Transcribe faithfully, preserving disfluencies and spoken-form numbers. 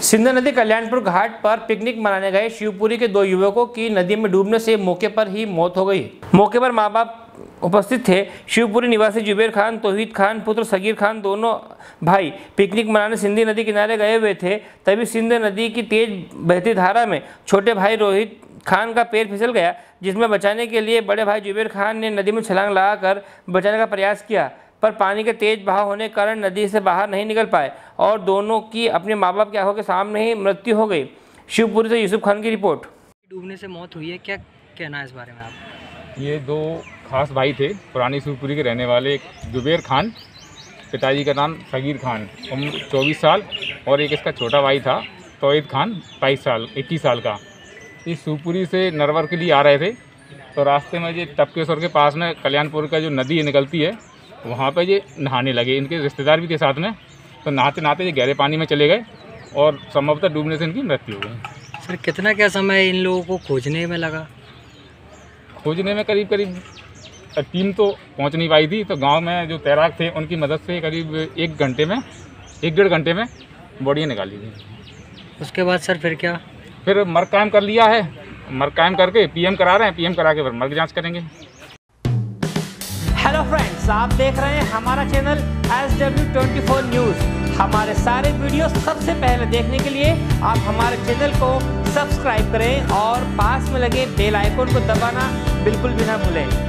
सिंध नदी कल्याणपुर घाट पर पिकनिक मनाने गए शिवपुरी के दो युवकों की नदी में डूबने से मौके पर ही मौत हो गई। मौके पर मां बाप उपस्थित थे। शिवपुरी निवासी जुबेर खान, तौहीद खान पुत्र सगीर खान दोनों भाई पिकनिक मनाने सिंधी नदी किनारे गए हुए थे। तभी सिंध नदी की तेज बहती धारा में छोटे भाई रोहित खान का पैर फिसल गया, जिसमें बचाने के लिए बड़े भाई जुबेर खान ने नदी में छलांग लगाकर बचाने का प्रयास किया, पर पानी के तेज बहाव होने के कारण नदी से बाहर नहीं निकल पाए और दोनों की अपने माँ बाप की आंखों के सामने ही मृत्यु हो गई। शिवपुरी से यूसुफ खान की रिपोर्ट। डूबने से मौत हुई है, क्या कहना है इस बारे में आप? ये दो खास भाई थे, पुरानी शिवपुरी के रहने वाले। एक जुबेर खान, पिताजी का नाम सगीर खान, उम्र चौबीस साल, और एक इसका छोटा भाई था तौहीद खान, बाईस साल इक्कीस साल का। इस शिवपुरी से नरवर के लिए आ रहे थे, तो रास्ते में ये टपकेश्वर के पास में कल्याणपुर का जो नदी निकलती है वहाँ पे ये नहाने लगे। इनके रिश्तेदार भी थे साथ में, तो नहाते नहाते ये गहरे पानी में चले गए और संभवतः डूबने से इनकी मृत्यु हो गई। सर, कितना क्या समय इन लोगों को खोजने में लगा? खोजने में करीब करीब टीम तो पहुंच नहीं पाई थी, तो गांव में जो तैराक थे उनकी मदद से करीब एक घंटे में एक डेढ़ घंटे में बॉडियाँ निकाली गई। उसके बाद सर फिर क्या? फिर मर्ग कायम कर लिया है। मर्ग कायम करके पीएम करा रहे हैं, पीएम करा के फिर मर्ग जाँच करेंगे। हेलो फ्रेंड्स, आप देख रहे हैं हमारा channel S W twenty four news. हमारे सारे वीडियो सबसे पहले देखने के लिए आप हमारे चैनल को सब्सक्राइब करें और पास में लगे बेल आइकन को दबाना बिल्कुल भी ना भूलें।